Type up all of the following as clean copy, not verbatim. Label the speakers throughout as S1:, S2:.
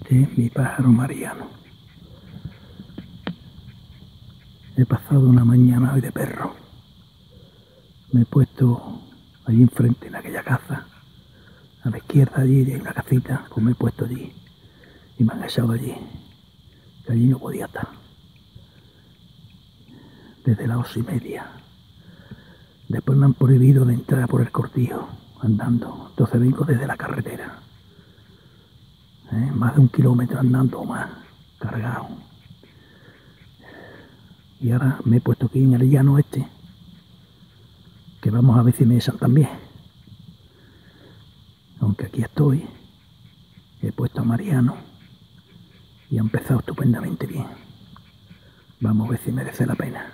S1: Este es mi pájaro Mariano. He pasado una mañana hoy de perro. Me he puesto allí enfrente en aquella casa. A la izquierda allí hay una casita, pues me he puesto allí y me han echado allí, que allí no podía estar. Desde las 8:30. Después me han prohibido de entrar por el cortijo, andando. Entonces vengo desde la carretera. Más de 1 kilómetro andando o más, cargado. Y ahora me he puesto aquí en el llano este, que vamos a ver si me echan también. Aunque aquí estoy, he puesto a Mariano y ha empezado estupendamente bien. Vamos a ver si merece la pena.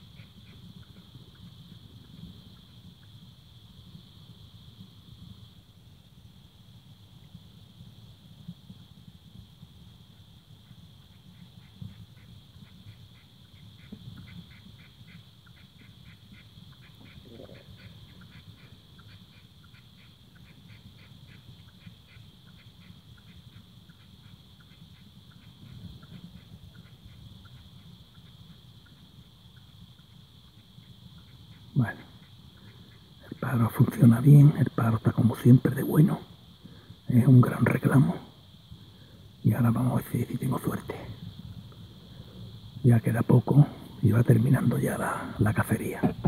S1: Bueno, el pájaro funciona bien, el pájaro está como siempre de bueno. Es un gran reclamo. Y ahora vamos a ver si tengo suerte. Ya queda poco y va terminando ya la cacería.